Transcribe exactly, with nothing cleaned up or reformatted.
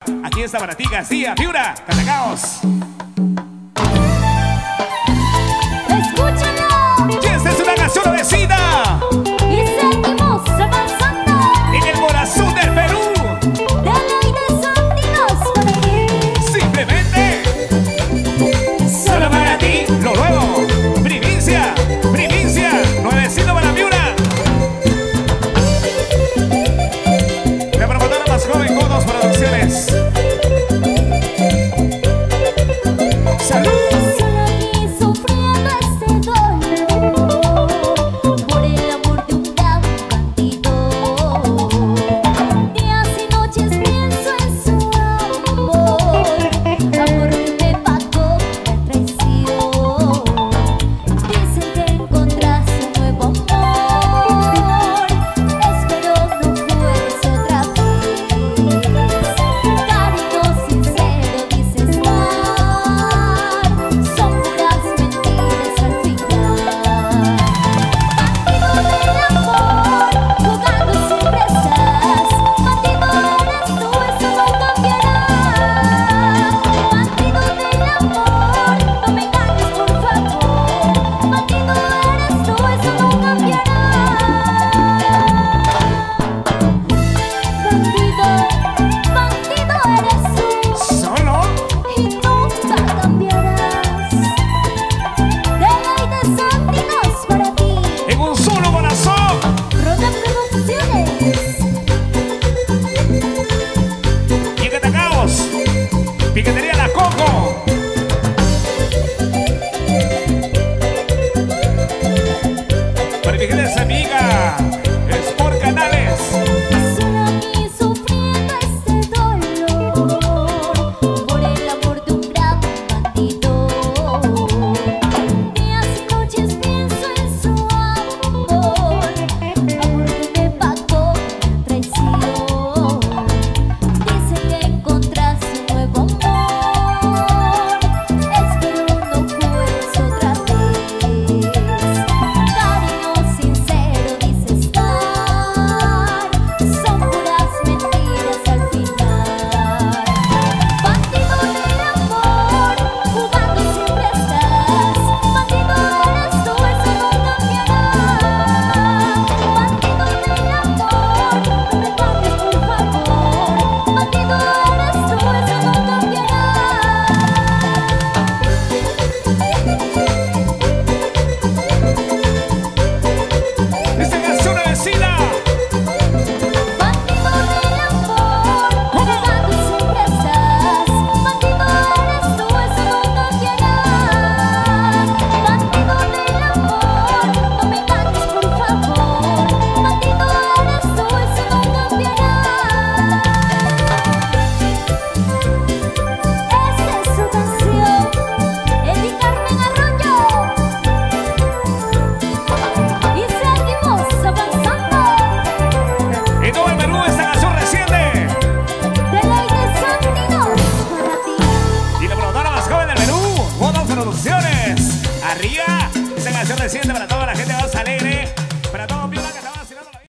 Aquí está para ti, García, Piura, Catacaos. Escúchalo. Y esta es una canción vecina. Y seguimos avanzando. En el corazón del Perú. De ley de Santinos para ti. Simplemente. Solo para ti. Lo nuevo. Primicia. Primicia. Nuevecito para Piura. La promotora más joven, Godos Producciones. ¡Salud! Solo aquí sufriendo este dolor por el amor de un gran bandido. Días y noches pienso en su amor, amor que me pagó la traición. Dicen que encontraste un nuevo amor, espero no fueres otra vez. Cariño sincero dices dar, son puras mentiras al final. Bandido del amor, jugando siempre estás. Bandido eres tú, eso no cambiará. Bandido del amor, no me engañes por favor. Bandido eres tú, eso no cambiará. Bandido, bandido eres tú. Solo. Y nunca cambiarás. De ley de Santinos para ti. En un solo corazón. Ronda Producciones. Y en Catacaos. Piquetería La Coco. Para mi gente amiga. Es por Canales. Solo aquí sufriendo este dolor por el amor de un gran bandido. Días y noches pienso en su amor, amor que me pagó la traición. Dicen que encontraste un nuevo amor, espero no juegues otra vez. Cariño sincero dices dar, son puras mentiras al final. Bandido del amor, jugando siempre estás. Bandido eres tú, eso no cambiará. Bandido del amor, no me cambies por favor. Bandido eres tú, eso no cambiará. Esta canción vecina. Bandido del amor, jugando siempre estás. Bandido eres tú, eso no cambiará. Bandido del amor, no me engañes por favor. Bandido eres tú, eso no cambiará. Esta es su canción, Eddie Carmen Arroyo. Y seguimos avanzando. En todo el Perú esta canción reciente. De ley de Santinos para ti. Y la promotora más joven del Perú, Godos Producciones. Arriba, esta canción reciente para toda la gente más alegre.